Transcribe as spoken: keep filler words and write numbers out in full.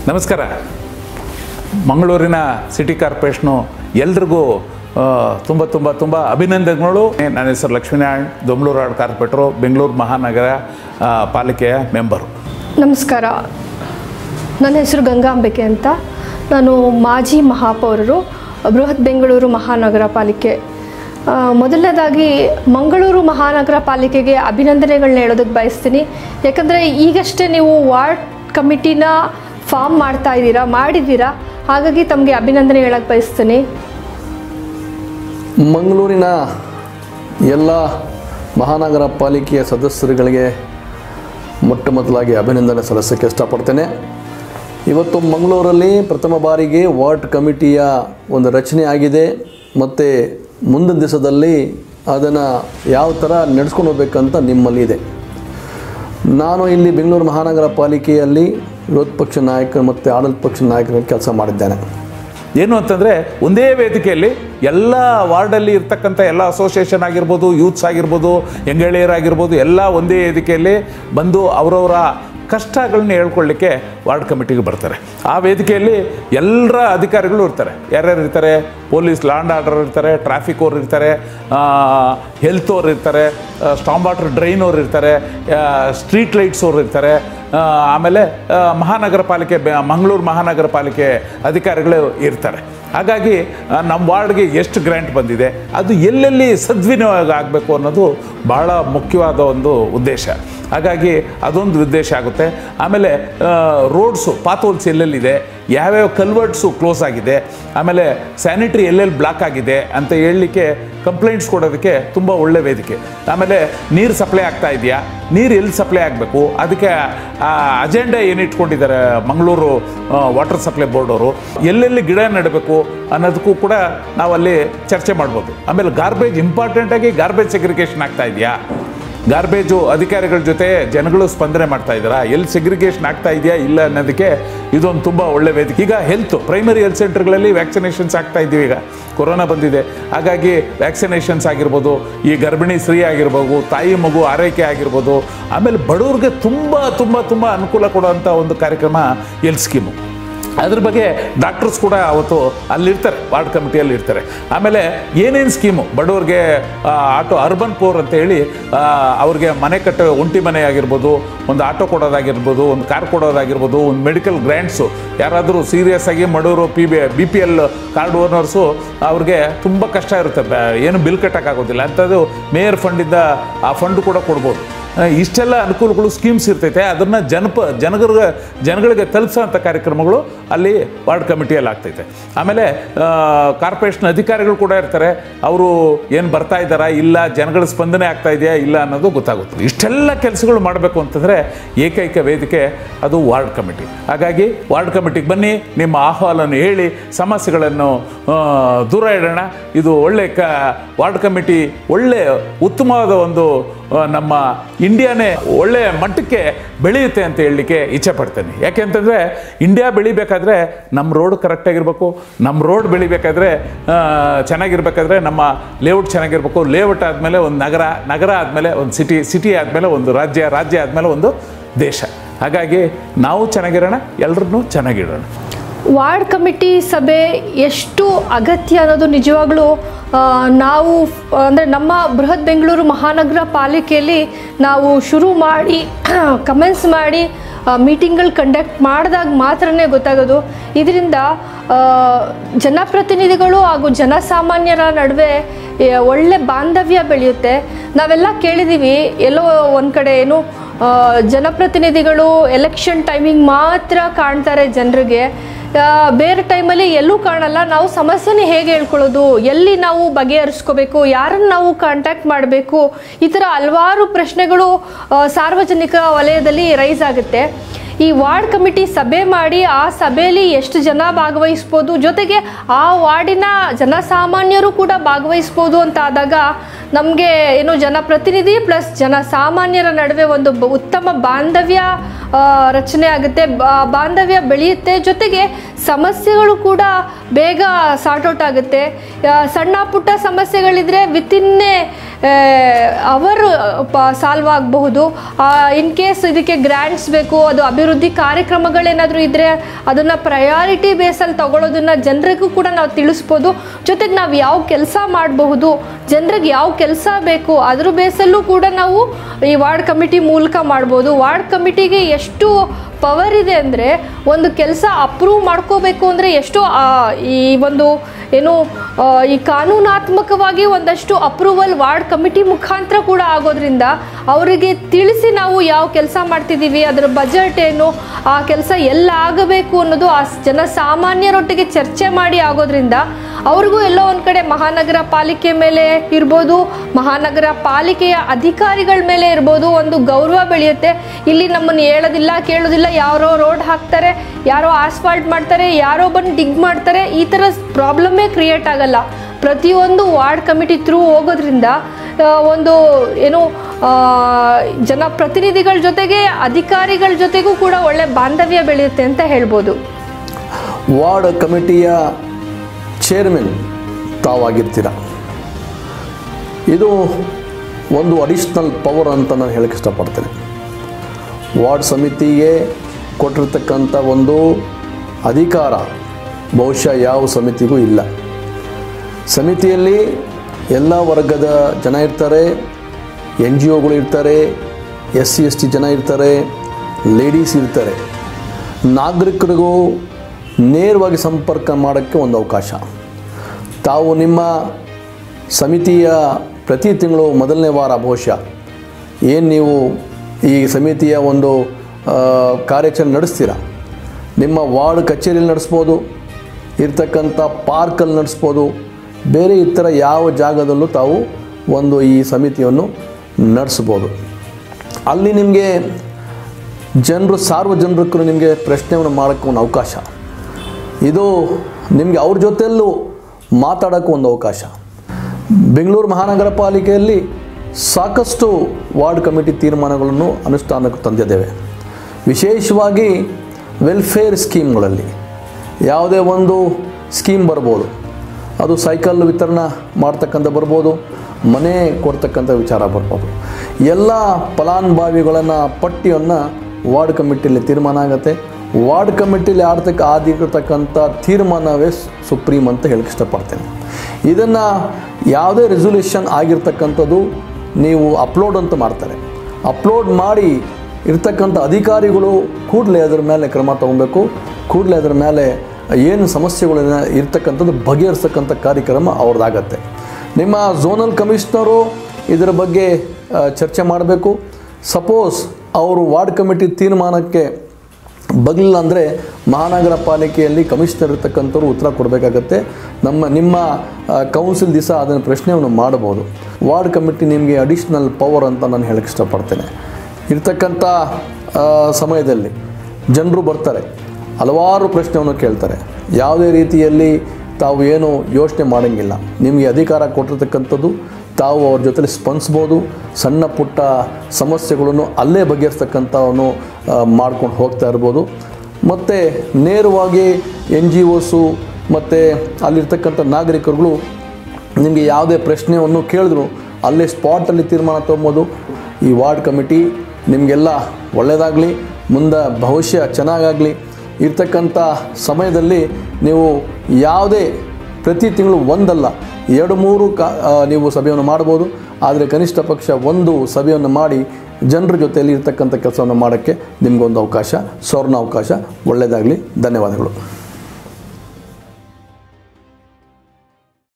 ನಮಸ್ಕಾರ. ಮಂಗಳೂರಿನ city corporation ಎಲ್ರಿಗೂ ತುಂಬ ತುಂಬ ತುಂಬ ಅಭಿನಂದನೆಗಳು. ನನ್ನ ಹೆಸರು ಲಕ್ಷ್ಮೀನಾರಾಯಣ್, ದೊಮ್ಲೂರು ವಾರ್ಡ್ ಕಾರ್ಪೊರೇಟರು, ಬೆಂಗಳೂರು ಮಹಾನಗರ ಪಾಲಿಕೆಯ ಮೆಂಬರು. ನಮಸ್ಕಾರ. ನನ್ನ ಹೆಸರು ಗಂಗಾಂಬಿಕೆ ಅಂತ. ನಾನು ಮಾಜಿ ಮಹಾಪೌರರು, ಬೃಹತ್ ಬೆಂಗಳೂರು ಮಹಾನಗರ ಪಾಲಿಕೆ. ಮೊದಲನೇದಾಗಿ ಮಂಗಳೂರು ಮಹಾನಗರ ಪಾಲಿಕೆಗೆ ಅಭಿನಂದನೆಗಳನ್ನ ಹೇಳೋದಕ್ಕೆ ಬಯಸ್ತೀನಿ. ಯಾಕಂದರೆ ಈಗಷ್ಟೇ ನೀವು ವಾರ್ಡ್ ಕಮಿಟಿನ ಫಾರ್ಮ್ ಮಾಡ್ತಾ ಇದ್ದೀರಾ ಮಾಡಿದ್ದೀರಾ ಹಾಗಾಗಿ ತಮಗೆ ಅಭಿನಂದನೆ ಹೇಳಕ್ಕೆ ಬಯಸ್ತೀನಿ. ಮಂಗಳೂರಿನ ಎಲ್ಲ ಮಹಾನಗರ ಪಾಲಿಕೆಯ ಸದಸ್ಯರುಗಳಿಗೆ ಮೊಟ್ಟ ಮೊದಲಾಗಿ ಅಭಿನಂದನೆ ಸಲ್ಲಿಸೋಕ್ಕೆ ಇಷ್ಟಪಡ್ತೇನೆ. ಇವತ್ತು ಮಂಗಳೂರಲ್ಲಿ ಪ್ರಥಮ ಬಾರಿಗೆ ವಾರ್ಡ್ ಕಮಿಟಿಯ ಒಂದು ರಚನೆ ಆಗಿದೆ ಮತ್ತು ಮುಂದಿನ ದಿವಸದಲ್ಲಿ ಅದನ್ನು ಯಾವ ಥರ ನಡೆಸ್ಕೊಂಡು ಹೋಗ್ಬೇಕಂತ ನಿಮ್ಮಲ್ಲಿದೆ. ನಾನು ಇಲ್ಲಿ ಬೆಂಗಳೂರು ಮಹಾನಗರ ಪಾಲಿಕೆಯಲ್ಲಿ ವಿರೋಧ ಪಕ್ಷ ನಾಯಕ ಮತ್ತು ಆಡಳಿತ ಪಕ್ಷ ನಾಯಕರ ಕೆಲಸ ಮಾಡಿದ್ದೇನೆ. ಏನು ಅಂತಂದರೆ, ಒಂದೇ ವೇದಿಕೆಯಲ್ಲಿ ಎಲ್ಲ ವಾರ್ಡಲ್ಲಿ ಇರ್ತಕ್ಕಂಥ ಎಲ್ಲ ಅಸೋಸಿಯೇಷನ್ ಆಗಿರ್ಬೋದು, ಯೂತ್ಸ್ ಆಗಿರ್ಬೋದು, ಹೆಂಗೆಳೆಯರಾಗಿರ್ಬೋದು, ಎಲ್ಲ ಒಂದೇ ವೇದಿಕೆಯಲ್ಲಿ ಬಂದು ಅವರವರ ಕಷ್ಟಗಳನ್ನ ಹೇಳ್ಕೊಳ್ಳಿಕ್ಕೆ ವಾರ್ಡ್ ಕಮಿಟಿಗೆ ಬರ್ತಾರೆ. ಆ ವೇದಿಕೆಯಲ್ಲಿ ಎಲ್ಲರ ಅಧಿಕಾರಿಗಳು ಇರ್ತಾರೆ. ಯಾರ್ಯಾರು ಇರ್ತಾರೆ? ಪೊಲೀಸ್, ಲಾ ಆ್ಯಂಡ್ ಆರ್ಡರ್ ಇರ್ತಾರೆ, ಟ್ರಾಫಿಕ್ ಅವ್ರು ಇರ್ತಾರೆ, ಹೆಲ್ತ್ ಅವ್ರು ಇರ್ತಾರೆ, ಸ್ಟಾಮ್ ವಾಟರ್ ಡ್ರೈನ್ ಅವ್ರು ಇರ್ತಾರೆ, ಸ್ಟ್ರೀಟ್ ಲೈಟ್ಸ್ ಅವ್ರು ಇರ್ತಾರೆ, ಆಮೇಲೆ ಮಹಾನಗರ ಪಾಲಿಕೆ ಮಂಗಳೂರು ಮಹಾನಗರ ಪಾಲಿಕೆ ಅಧಿಕಾರಿಗಳು ಇರ್ತಾರೆ. ಹಾಗಾಗಿ ನಮ್ಮ ವಾರ್ಡ್ಗೆ ಎಷ್ಟು ಗ್ರ್ಯಾಂಟ್ ಬಂದಿದೆ, ಅದು ಎಲ್ಲೆಲ್ಲಿ ಸದ್ವಿನಿಯೋಗ ಆಗಬೇಕು ಅನ್ನೋದು ಭಾಳ ಮುಖ್ಯವಾದ ಒಂದು ಉದ್ದೇಶ. ಹಾಗಾಗಿ ಅದೊಂದು ಉದ್ದೇಶ ಆಗುತ್ತೆ. ಆಮೇಲೆ ರೋಡ್ಸು, ಪಾತ್ಹೋಲ್ಸ್ ಎಲ್ಲೆಲ್ಲಿದೆ, ಯಾವ್ಯಾವ ಕಲ್ವರ್ಟ್ಸು ಕ್ಲೋಸ್ ಆಗಿದೆ, ಆಮೇಲೆ ಸ್ಯಾನಿಟ್ರಿ ಎಲ್ಲೆಲ್ಲಿ ಬ್ಲಾಕ್ ಆಗಿದೆ ಅಂತ ಹೇಳಲಿಕ್ಕೆ ಕಂಪ್ಲೇಂಟ್ಸ್ ಕೊಡೋದಕ್ಕೆ ತುಂಬ ಒಳ್ಳೆ ವೇದಿಕೆ. ಆಮೇಲೆ ನೀರು ಸಪ್ಲೈ ಆಗ್ತಾ ಇದೆಯಾ, ನೀರು ಎಲ್ಲಿ ಸಪ್ಲೈ ಆಗಬೇಕು, ಅದಕ್ಕೆ ಅಜೆಂಡಾ ಏನು ಇಟ್ಕೊಂಡಿದ್ದಾರೆ ಮಂಗಳೂರು ವಾಟರ್ ಸಪ್ಲೈ ಬೋರ್ಡ್ ಅವರು, ಎಲ್ಲೆಲ್ಲಿ ಗಿಡ ನೆಡಬೇಕು ಅನ್ನೋದಕ್ಕೂ ಕೂಡ ನಾವಲ್ಲಿ ಚರ್ಚೆ ಮಾಡ್ಬೋದು. ಆಮೇಲೆ ಗಾರ್ಬೇಜ್, ಇಂಪಾರ್ಟೆಂಟಾಗಿ ಗಾರ್ಬೇಜ್ ಸೆಗ್ರಿಗೇಷನ್ ಆಗ್ತಾ ಇದೆಯಾ, ಗಾರ್ಬೇಜು ಅಧಿಕಾರಿಗಳ ಜೊತೆ ಜನಗಳು ಸ್ಪಂದನೆ ಮಾಡ್ತಾ ಇದ್ದಾರಾ, ಎಲ್ಲಿ ಸೆಗ್ರಿಗೇಷನ್ ಆಗ್ತಾ ಇದೆಯಾ ಇಲ್ಲ ಅನ್ನೋದಕ್ಕೆ ಇದೊಂದು ತುಂಬ ಒಳ್ಳೆ ವೇದಿಕೆ. ಈಗ ಹೆಲ್ತ್, ಪ್ರೈಮರಿ ಹೆಲ್ತ್ ಸೆಂಟರ್ಗಳಲ್ಲಿ ವ್ಯಾಕ್ಸಿನೇಷನ್ಸ್ ಆಗ್ತಾ ಇದ್ದೀವಿ. ಈಗ ಕೊರೋನಾ ಬಂದಿದೆ, ಹಾಗಾಗಿ ವ್ಯಾಕ್ಸಿನೇಷನ್ಸ್ ಆಗಿರ್ಬೋದು, ಈ ಗರ್ಭಿಣಿ ಸ್ತ್ರೀ ಆಗಿರ್ಬೋದು, ತಾಯಿ ಮಗು ಆರೈಕೆ ಆಗಿರ್ಬೋದು, ಆಮೇಲೆ ಬಡವ್ರಿಗೆ ತುಂಬ ತುಂಬ ತುಂಬ ಅನುಕೂಲ ಕೊಡುವಂಥ ಒಂದು ಕಾರ್ಯಕ್ರಮ ಹೆಲ್ತ್ ಸ್ಕೀಮು. ಅದ್ರ ಬಗ್ಗೆ ಡಾಕ್ಟರ್ಸ್ ಕೂಡ ಅವತ್ತು ಅಲ್ಲಿರ್ತಾರೆ, ವಾರ್ಡ್ ಕಮಿಟಿಯಲ್ಲಿ ಇರ್ತಾರೆ. ಆಮೇಲೆ ಏನೇನು ಸ್ಕೀಮು ಬಡವ್ರಿಗೆ, ಆಟೋ ಅರ್ಬನ್ ಪೋರ್ ಅಂತ ಹೇಳಿ ಅವ್ರಿಗೆ ಮನೆ ಕಟ್ಟೋ, ಒಂಟಿ ಮನೆ ಆಗಿರ್ಬೋದು, ಒಂದು ಆಟೋ ಕೊಡೋದಾಗಿರ್ಬೋದು, ಒಂದು ಕಾರ್ ಕೊಡೋದಾಗಿರ್ಬೋದು, ಒಂದು ಮೆಡಿಕಲ್ ಗ್ರ್ಯಾಂಟ್ಸು, ಯಾರಾದರೂ ಸೀರಿಯಸ್ ಆಗಿ ಮಾಡೋರು P B B P L card owners ಅವ್ರಿಗೆ ತುಂಬ ಕಷ್ಟ ಇರುತ್ತೆ, ಏನು ಬಿಲ್ ಕಟ್ಟೋಕ್ಕಾಗೋದಿಲ್ಲ ಅಂಥದ್ದು ಮೇಯರ್ ಫಂಡಿಂದ ಆ ಫಂಡ್ ಕೂಡ ಕೊಡ್ಬೋದು. ಇಷ್ಟೆಲ್ಲ ಅನುಕೂಲಗಳು, ಸ್ಕೀಮ್ಸ್ ಇರ್ತೈತೆ. ಅದನ್ನು ಜನಪ ಜನಗಳಿಗೆ ಜನಗಳಿಗೆ ತಲುಪಿಸೋಂಥ ಕಾರ್ಯಕ್ರಮಗಳು ಅಲ್ಲಿ ವಾರ್ಡ್ ಕಮಿಟಿಯಲ್ಲಿ ಆಗ್ತೈತೆ. ಆಮೇಲೆ ಕಾರ್ಪೊರೇಷನ್ ಅಧಿಕಾರಿಗಳು ಕೂಡ ಇರ್ತಾರೆ. ಅವರು ಏನು ಬರ್ತಾ ಇದ್ದಾರಾ ಇಲ್ಲ, ಜನಗಳ ಸ್ಪಂದನೆ ಆಗ್ತಾ ಇದೆಯಾ ಇಲ್ಲ ಅನ್ನೋದು ಗೊತ್ತಾಗುತ್ತೆ. ಇಷ್ಟೆಲ್ಲ ಕೆಲಸಗಳು ಮಾಡಬೇಕು ಅಂತಂದರೆ ಏಕೈಕ ವೇದಿಕೆ ಅದು ವಾರ್ಡ್ ಕಮಿಟಿ. ಹಾಗಾಗಿ ವಾರ್ಡ್ ಕಮಿಟಿಗೆ ಬನ್ನಿ, ನಿಮ್ಮ ಆಹ್ವಾನವನ್ನು ಹೇಳಿ ಸಮಸ್ಯೆಗಳನ್ನು ದೂರ ಇಡೋಣ. ಇದು ಒಳ್ಳೆ ಕ ವಾರ್ಡ್ ಕಮಿಟಿ ಒಳ್ಳೆ ಉತ್ತಮವಾದ ಒಂದು ನಮ್ಮ ಇಂಡಿಯಾನೇ ಒಳ್ಳೆ ಮಟ್ಟಕ್ಕೆ ಬೆಳೆಯುತ್ತೆ ಅಂತ ಹೇಳಲಿಕ್ಕೆ ಇಚ್ಛೆ ಪಡ್ತೇನೆ. ಯಾಕೆ ಅಂತಂದರೆ, ಇಂಡಿಯಾ ಬೆಳಿಬೇಕಾದ್ರೆ ನಮ್ಮ ರೋಡ್ ಕರೆಕ್ಟಾಗಿರಬೇಕು, ನಮ್ಮ ರೋಡ್ ಬೆಳಿಬೇಕಾದ್ರೆ ಚೆನ್ನಾಗಿರ್ಬೇಕಾದ್ರೆ ನಮ್ಮ ಲೇಔಟ್ ಚೆನ್ನಾಗಿರ್ಬೇಕು, ಲೇಔಟ್ ಆದಮೇಲೆ ಒಂದು ನಗರ, ನಗರ ಆದಮೇಲೆ ಒಂದು ಸಿಟಿ, ಸಿಟಿ ಆದಮೇಲೆ ಒಂದು ರಾಜ್ಯ, ರಾಜ್ಯ ಆದಮೇಲೆ ಒಂದು ದೇಶ. ಹಾಗಾಗಿ ನಾವು ಚೆನ್ನಾಗಿರೋಣ, ಎಲ್ಲರನ್ನೂ ಚೆನ್ನಾಗಿಡೋಣ. ವಾರ್ಡ್ ಕಮಿಟಿ ಸಭೆ ಎಷ್ಟು ಅಗತ್ಯ ಅನ್ನೋದು ನಿಜವಾಗ್ಲೂ ನಾವು ಅಂದರೆ ನಮ್ಮ ಬೃಹತ್ ಬೆಂಗಳೂರು ಮಹಾನಗರ ಪಾಲಿಕೆಯಲ್ಲಿ ನಾವು ಶುರು ಮಾಡಿ ಕಮೆನ್ಸ್ ಮಾಡಿ ಮೀಟಿಂಗ್ಗಳು ಕಂಡಕ್ಟ್ ಮಾಡಿದಾಗ ಮಾತ್ರನೇ ಗೊತ್ತಾಗೋದು. ಇದರಿಂದ ಜನಪ್ರತಿನಿಧಿಗಳು ಹಾಗೂ ಜನಸಾಮಾನ್ಯರ ನಡುವೆ ಒಳ್ಳೆ ಬಾಂಧವ್ಯ ಬೆಳೆಯುತ್ತೆ. ನಾವೆಲ್ಲ ಕೇಳಿದ್ದೀವಿ, ಎಲ್ಲೋ ಒಂದು ಕಡೆ ಏನು ಜನಪ್ರತಿನಿಧಿಗಳು ಎಲೆಕ್ಷನ್ ಟೈಮಿಂಗ್ ಮಾತ್ರ ಕಾಣ್ತಾರೆ ಜನರಿಗೆ, ಬೇರೆ ಟೈಮಲ್ಲಿ ಎಲ್ಲೂ ಕಾಣಲ್ಲ. ನಾವು ಸಮಸ್ಯೆನ ಹೇಗೆ ಹೇಳ್ಕೊಳ್ಳೋದು, ಎಲ್ಲಿ ನಾವು ಬಗೆಹರಿಸ್ಕೋಬೇಕು, ಯಾರನ್ನು ನಾವು ಕಾಂಟ್ಯಾಕ್ಟ್ ಮಾಡಬೇಕು, ಈ ಥರ ಹಲವಾರು ಪ್ರಶ್ನೆಗಳು ಸಾರ್ವಜನಿಕ ವಲಯದಲ್ಲಿ ರೈಸ್ ಆಗುತ್ತೆ. ಈ ವಾರ್ಡ್ ಕಮಿಟಿ ಸಭೆ ಮಾಡಿ ಆ ಸಭೆಯಲ್ಲಿ ಎಷ್ಟು ಜನ ಭಾಗವಹಿಸ್ಬೋದು, ಜೊತೆಗೆ ಆ ವಾರ್ಡಿನ ಜನಸಾಮಾನ್ಯರು ಕೂಡ ಭಾಗವಹಿಸ್ಬೋದು ಅಂತ ಆದಾಗ ನಮಗೆ ಏನು ಜನಪ್ರತಿನಿಧಿ ಪ್ಲಸ್ ಜನಸಾಮಾನ್ಯರ ನಡುವೆ ಒಂದು ಉತ್ತಮ ಬಾಂಧವ್ಯ ರಚನೆ ಆಗುತ್ತೆ, ಬಾಂಧವ್ಯ ಬೆಳೆಯುತ್ತೆ. ಜೊತೆಗೆ ಸಮಸ್ಯೆಗಳು ಕೂಡ ಬೇಗ ಸಾರ್ಟ್ ಔಟ್ ಆಗುತ್ತೆ. ಸಣ್ಣ ಪುಟ್ಟ ಸಮಸ್ಯೆಗಳಿದ್ರೆ ವಿತಿನ್ನೇ ಅವರು ಸಾಲ್ವ್ ಆಗಬಹುದು. ಇನ್ ಕೇಸ್ ಇದಕ್ಕೆ ಗ್ರ್ಯಾಂಟ್ಸ್ ಬೇಕು, ಅದು ಅಭಿವೃದ್ಧಿ ಕಾರ್ಯಕ್ರಮಗಳೇನಾದರೂ ಇದ್ದರೆ ಅದನ್ನು ಪ್ರಯಾರಿಟಿ ಬೇಸಲ್ಲಿ ತಗೊಳ್ಳೋದನ್ನು ಜನರಿಗೂ ಕೂಡ ನಾವು ತಿಳಿಸ್ಬೋದು. ಜೊತೆಗೆ ನಾವು ಯಾವ ಕೆಲಸ ಮಾಡಬಹುದು, ಜನರಿಗೆ ಯಾವ ಕೆಲಸ ಬೇಕು ಅದ್ರ ಬೇಸಲ್ಲೂ ಕೂಡ ನಾವು ಈ ವಾರ್ಡ್ ಕಮಿಟಿ ಮೂಲಕ ಮಾಡ್ಬೋದು. ವಾರ್ಡ್ ಕಮಿಟಿಗೆ ಎಷ್ಟು ಪವರ್ ಇದೆ ಅಂದರೆ, ಒಂದು ಕೆಲಸ ಅಪ್ರೂವ್ ಮಾಡ್ಕೋಬೇಕು ಅಂದರೆ ಎಷ್ಟು ಈ ಒಂದು ಏನು ಈ ಕಾನೂನಾತ್ಮಕವಾಗಿ ಒಂದಷ್ಟು ಅಪ್ರೂವಲ್ ವಾರ್ಡ್ ಕಮಿಟಿ ಮುಖಾಂತರ ಕೂಡ ಆಗೋದ್ರಿಂದ ಅವರಿಗೆ ತಿಳಿಸಿ ನಾವು ಯಾವ ಕೆಲಸ ಮಾಡ್ತಿದ್ದೀವಿ, ಅದರ ಬಜೆಟ್ ಏನು, ಆ ಕೆಲಸ ಎಲ್ಲ ಆಗಬೇಕು ಅನ್ನೋದು ಆ ಜನಸಾಮಾನ್ಯರೊಟ್ಟಿಗೆ ಚರ್ಚೆ ಮಾಡಿ ಆಗೋದ್ರಿಂದ ಅವ್ರಿಗೂ ಎಲ್ಲೋ ಒಂದು ಕಡೆ ಮಹಾನಗರ ಪಾಲಿಕೆ ಮೇಲೆ ಇರ್ಬೋದು, ಮಹಾನಗರ ಪಾಲಿಕೆಯ ಅಧಿಕಾರಿಗಳ ಮೇಲೆ ಇರ್ಬೋದು ಒಂದು ಗೌರವ ಬೆಳೆಯುತ್ತೆ. ಇಲ್ಲಿ ನಮ್ಮನ್ನು ಹೇಳೋದಿಲ್ಲ ಕೇಳೋದಿಲ್ಲ, ಯಾರೋ ರೋಡ್ ಹಾಕ್ತಾರೆ, ಯಾರೋ ಆಸ್ಫಾಲ್ಟ್ ಮಾಡ್ತಾರೆ, ಯಾರೋ ಬಂದು ಡಿಗ್ ಮಾಡ್ತಾರೆ, ಈ ಥರ ಪ್ರಾಬ್ಲಮ್ಮೇ ಕ್ರಿಯೇಟ್ ಆಗಲ್ಲ. ಪ್ರತಿಯೊಂದು ವಾರ್ಡ್ ಕಮಿಟಿ ಥ್ರೂ ಹೋಗೋದ್ರಿಂದ ಒಂದು ಏನು ಜನಪ್ರತಿನಿಧಿಗಳ ಜೊತೆಗೆ ಅಧಿಕಾರಿಗಳ ಜೊತೆಗೂ ಕೂಡ ಒಳ್ಳೆ ಬಾಂಧವ್ಯ ಬೆಳೆಯುತ್ತೆ ಅಂತ ಹೇಳ್ಬೋದು. ವಾರ್ಡ್ ಕಮಿಟಿಯ ಚೇರ್ಮನ್ ತಾವಾಗಿರ್ತೀರ, ಇದು ಒಂದು ಅಡಿಷ್ನಲ್ ಪವರ್ ಅಂತ ನಾನು ಹೇಳಕ್ಕೆ ಇಷ್ಟಪಡ್ತೇನೆ. ವಾರ್ಡ್ ಸಮಿತಿಗೆ ಕೊಟ್ಟಿರ್ತಕ್ಕಂಥ ಒಂದು ಅಧಿಕಾರ ಬಹುಶಃ ಯಾವ ಸಮಿತಿಗೂ ಇಲ್ಲ. ಸಮಿತಿಯಲ್ಲಿ ಎಲ್ಲ ವರ್ಗದ ಜನ ಇರ್ತಾರೆ, ಎನ್ ಜಿ ಒಗಳು ಇರ್ತಾರೆ, ಎಸ್ ಸಿ ಎಸ್ ಟಿ ಜನ ಇರ್ತಾರೆ, ಲೇಡೀಸ್ ಇರ್ತಾರೆ. ನಾಗರಿಕರಿಗೂ ನೇರವಾಗಿ ಸಂಪರ್ಕ ಮಾಡೋಕ್ಕೆ ಒಂದು ಅವಕಾಶ. ತಾವು ನಿಮ್ಮ ಸಮಿತಿಯ ಪ್ರತಿ ತಿಂಗಳು ಮೊದಲನೇ ವಾರ ಬಹುಶಃ ಏನು ನೀವು ಈ ಸಮಿತಿಯ ಒಂದು ಕಾರ್ಯಾಚರಣೆ ನಡೆಸ್ತೀರ, ನಿಮ್ಮ ವಾರ್ಡ್ ಕಚೇರಿಯಲ್ಲಿ ನಡೆಸ್ಬೋದು, ಇರ್ತಕ್ಕಂಥ ಪಾರ್ಕಲ್ಲಿ ನಡೆಸ್ಬೋದು, ಬೇರೆ ಇತರ ಯಾವ ಜಾಗದಲ್ಲೂ ತಾವು ಒಂದು ಈ ಸಮಿತಿಯನ್ನು ನಡೆಸ್ಬೋದು. ಅಲ್ಲಿ ನಿಮಗೆ ಜನರು ಸಾರ್ವಜನಿಕರು ನಿಮಗೆ ಪ್ರಶ್ನೆಯನ್ನು ಮಾಡೋಕ್ಕೆ ಒಂದು ಅವಕಾಶ, ಇದು ನಿಮಗೆ ಅವ್ರ ಜೊತೆಯಲ್ಲೂ ಮಾತಾಡೋಕ್ಕೆ ಒಂದು ಅವಕಾಶ. ಬೆಂಗಳೂರು ಮಹಾನಗರ ಪಾಲಿಕೆಯಲ್ಲಿ ಸಾಕಷ್ಟು ವಾರ್ಡ್ ಕಮಿಟಿ ತೀರ್ಮಾನಗಳನ್ನು ಅನುಷ್ಠಾನಕ್ಕೆ ತಂದಿದ್ದೇವೆ. ವಿಶೇಷವಾಗಿ ವೆಲ್ಫೇರ್ ಸ್ಕೀಮ್ಗಳಲ್ಲಿ ಯಾವುದೇ ಒಂದು ಸ್ಕೀಮ್ ಬರ್ಬೋದು, ಅದು ಸೈಕಲ್ ವಿತರಣೆ ಮಾಡ್ತಕ್ಕಂಥ ಬರ್ಬೋದು, ಮನೆ ಕೊಡ್ತಕ್ಕಂಥ ವಿಚಾರ ಬರ್ಬೋದು. ಎಲ್ಲ ಫಲಾನುಭವಿಗಳನ್ನು ಪಟ್ಟಿಯನ್ನು ವಾರ್ಡ್ ಕಮಿಟಿಯಲ್ಲಿ ತೀರ್ಮಾನ ಆಗುತ್ತೆ. ವಾರ್ಡ್ ಕಮಿಟಿಯಲ್ಲಿ ಆಡ್ತಕ್ಕ ಆಗಿರ್ತಕ್ಕಂಥ ತೀರ್ಮಾನವೇ ಸುಪ್ರೀಂ ಅಂತ ಹೇಳಕ್ಕೆ ಇಷ್ಟಪಡ್ತೇನೆ. ಇದನ್ನು ಯಾವುದೇ ರೆಸೊಲ್ಯೂಷನ್ ಆಗಿರ್ತಕ್ಕಂಥದ್ದು ನೀವು ಅಪ್ಲೋಡ್ ಅಂತ ಮಾಡ್ತಾರೆ, ಅಪ್ಲೋಡ್ ಮಾಡಿ ಇರ್ತಕ್ಕಂಥ ಅಧಿಕಾರಿಗಳು ಕೂಡಲೇ ಅದರ ಮೇಲೆ ಕ್ರಮ ತಗೊಬೇಕು, ಕೂಡಲೇ ಅದರ ಮೇಲೆ ಏನು ಸಮಸ್ಯೆಗಳನ್ನ ಇರ್ತಕ್ಕಂಥದ್ದು ಬಗೆಹರಿಸ್ತಕ್ಕಂಥ ಕಾರ್ಯಕ್ರಮ ಅವ್ರದ್ದಾಗತ್ತೆ. ನಿಮ್ಮ ಝೋನಲ್ ಕಮಿಷನರು ಇದರ ಬಗ್ಗೆ ಚರ್ಚೆ ಮಾಡಬೇಕು. ಸಪೋಸ್ ಅವರು ವಾರ್ಡ್ ಕಮಿಟಿ ತೀರ್ಮಾನಕ್ಕೆ ಬಗ್ಲಿಲ್ಲ ಅಂದರೆ ಮಹಾನಗರ ಪಾಲಿಕೆಯಲ್ಲಿ ಕಮಿಷನರ್ ಇರ್ತಕ್ಕಂಥವ್ರು ಉತ್ತರ ಕೊಡಬೇಕಾಗತ್ತೆ. ನಮ್ಮ ನಿಮ್ಮ ಕೌನ್ಸಿಲ್ ದಿವಸ ಅದನ್ನು ಪ್ರಶ್ನೆಯನ್ನು ಮಾಡಬಹುದು. ವಾರ್ಡ್ ಕಮಿಟಿ ನಿಮಗೆ ಅಡಿಷ್ನಲ್ ಪವರ್ ಅಂತ ನಾನು ಹೇಳಕ್ಕೆ ಇಷ್ಟಪಡ್ತೇನೆ. ಇರ್ತಕ್ಕಂಥ ಸಮಯದಲ್ಲಿ ಜನರು ಬರ್ತಾರೆ, ಹಲವಾರು ಪ್ರಶ್ನೆಯನ್ನು ಕೇಳ್ತಾರೆ. ಯಾವುದೇ ರೀತಿಯಲ್ಲಿ ತಾವು ಏನು ಯೋಚನೆ ಮಾಡೋಂಗಿಲ್ಲ. ನಿಮಗೆ ಅಧಿಕಾರ ಕೊಟ್ಟಿರ್ತಕ್ಕಂಥದ್ದು, ತಾವು ಅವ್ರ ಜೊತೆಲಿ ಸ್ಪಂದಿಸ್ಬೋದು. ಸಣ್ಣ ಪುಟ್ಟ ಸಮಸ್ಯೆಗಳನ್ನು ಅಲ್ಲೇ ಬಗೆಹರಿಸ್ತಕ್ಕಂಥವನ್ನು ಮಾಡ್ಕೊಂಡು ಹೋಗ್ತಾ ಇರ್ಬೋದು. ಮತ್ತು ನೇರವಾಗಿ ಎನ್ ಜಿ ಒಸು ಮತ್ತು ಅಲ್ಲಿರ್ತಕ್ಕಂಥ ನಾಗರಿಕರುಗಳು ನಿಮಗೆ ಯಾವುದೇ ಪ್ರಶ್ನೆಯನ್ನು ಕೇಳಿದ್ರು ಅಲ್ಲೇ ಸ್ಪಾಟಲ್ಲಿ ತೀರ್ಮಾನ ತೊಗೊಬೋದು. ಈ ವಾರ್ಡ್ ಕಮಿಟಿ ನಿಮಗೆಲ್ಲ ಒಳ್ಳೆಯದಾಗಲಿ, ಮುಂದೆ ಭವಿಷ್ಯ ಚೆನ್ನಾಗಾಗಲಿ. ಇರ್ತಕ್ಕಂಥ ಸಮಯದಲ್ಲಿ ನೀವು ಯಾವುದೇ ಪ್ರತಿ ತಿಂಗಳು ಒಂದಲ್ಲ ಎರಡು ಮೂರು ಕಾ ನೀವು ಸಭೆಯನ್ನು ಮಾಡ್ಬೋದು. ಆದರೆ ಕನಿಷ್ಠ ಪಕ್ಷ ಒಂದು ಸಭೆಯನ್ನು ಮಾಡಿ ಜನರ ಜೊತೆಯಲ್ಲಿ ಇರ್ತಕ್ಕಂಥ ಕೆಲಸವನ್ನು ಮಾಡೋಕ್ಕೆ ನಿಮಗೊಂದು ಅವಕಾಶ, ಸ್ವರ್ಣ ಅವಕಾಶ. ಒಳ್ಳೆಯದಾಗಲಿ. ಧನ್ಯವಾದಗಳು.